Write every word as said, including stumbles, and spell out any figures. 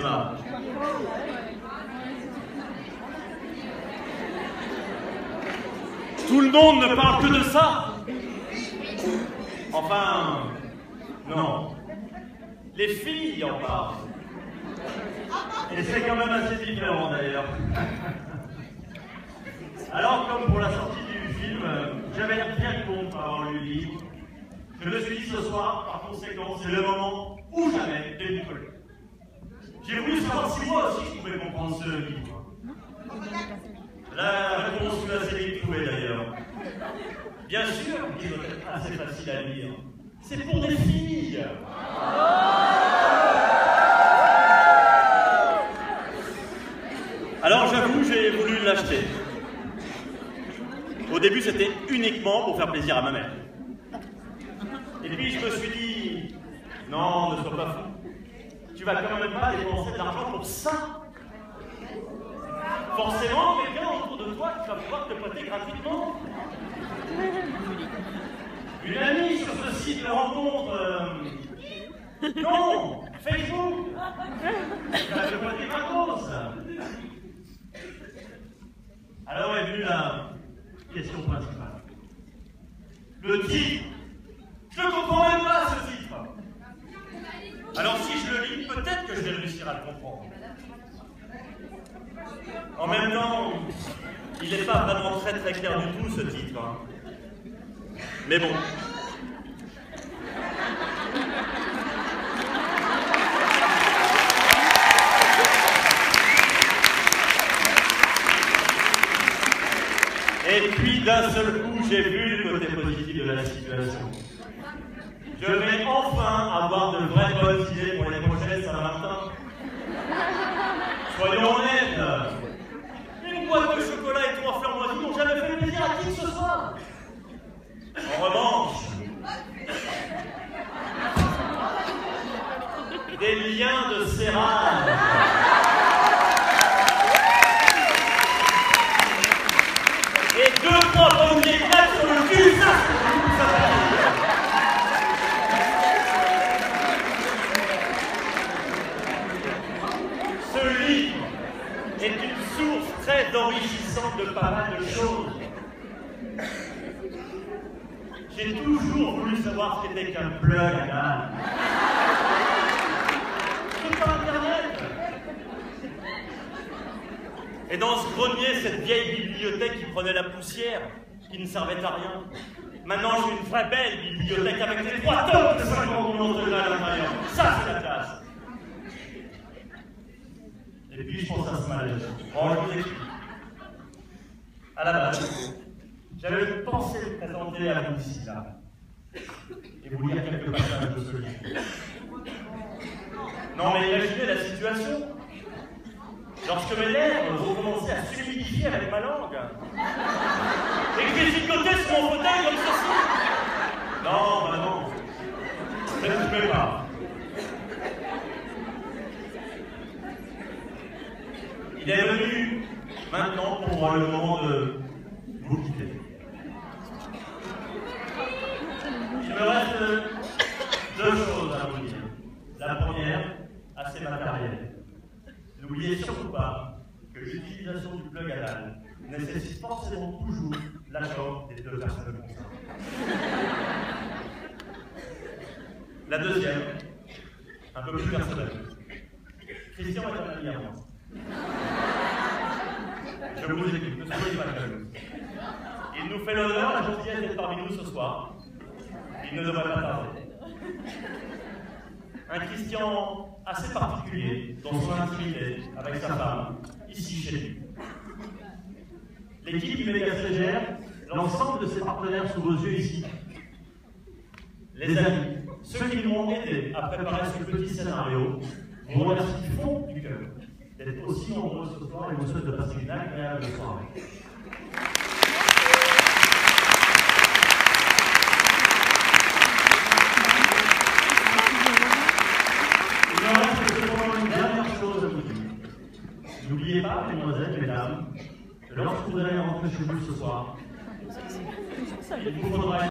cinéma. Tout le monde ne parle que de ça. Enfin, non. Les filles en parlent. Et c'est quand même assez différent d'ailleurs. Alors, comme pour la sortie du film, j'avais l'air bien con pour avoir lu le livre. Je me suis dit ce soir, par conséquent, c'est le moment ou jamais de m'y coller. J'ai voulu savoir si moi aussi je pouvais comprendre ce livre. La réponse fut assez vite trouvée d'ailleurs. Bien sûr, il doit être assez facile à lire. C'est pour des filles. Alors j'avoue, j'ai voulu l'acheter. Au début, c'était uniquement pour faire plaisir à ma mère. Et puis je me suis dit, non, ne sois pas fou. Tu vas quand même pas dépenser de l'argent pour ça. Forcément, quelqu'un autour de toi qui va pouvoir te prêter gratuitement. Une amie sur ce site de rencontre. Euh... Non, Facebook. Tu vas te prêter ma cause. Alors est venue la question principale. Le titre. Je ne comprends même pas ce titre. Alors si je le lis, peut-être que je vais réussir à le comprendre. En même temps, il n'est pas vraiment très très clair du tout ce titre. Hein. Mais bon. Et puis d'un seul coup, j'ai vu le côté positif de la situation. Je vais enfin avoir de vraies bonnes idées pour les prochaines Saint-Valentin. Soyons honnêtes. Une boîte de chocolat et trois fleurs moisies n'ont jamais fait plaisir à qui que ce soit. En revanche, des liens de serrage. Et deux, trois pommes d'éclats sur le cul, ça, ça Ce livre est une source très enrichissante de pas mal de choses. J'ai toujours voulu savoir ce qu'était qu'un plug anal. C'est par Internet. Et dans ce grenier, cette vieille bibliothèque qui prenait la poussière, qui ne servait à rien. Maintenant, j'ai une vraie belle bibliothèque avec les trois tomes de cinquante millions de dollars à l'intérieur. Ça, c'est la classe. Et puis, je pense à ce malaise. Bon, je vous explique. À la base, j'avais pensé me présenter à vous ici, là, et vous lire quelques passages de ce livre. Non, mais imaginez la situation. Lorsque mes lèvres ont commencé à s'humidifier avec ma langue, et que j'ai chicoté sur mon fauteuil comme ceci. Non, bah non, ne t'occupez pas. Il est venu maintenant pour moi le moment de vous quitter. Il me reste deux choses à vous dire. La première, assez matérielle. N'oubliez surtout pas que l'utilisation du plug anal nécessite forcément toujours l'accord des deux personnes concernées. La deuxième, un peu plus personnelle. Christian est un ami à moi. Je vous écoute, ne soyez pas jaloux. Il nous fait l'honneur, la gentillesse d'être parmi nous ce soir. Il ne devrait pas tarder. Un Christian assez particulier dans son intimité avec sa femme, ici chez lui. L'équipe du Méga C G R, l'ensemble de ses partenaires sous vos yeux ici. Les amis, ceux qui m'ont aidé à préparer ce petit scénario, vous remercie du fond du cœur d'être aussi nombreux ce soir et vous souhaite de passer une agréable soirée. N'oubliez pas, mesdemoiselles, mesdames, que lorsque vous allez rentrer chez vous ce soir, il vous faudra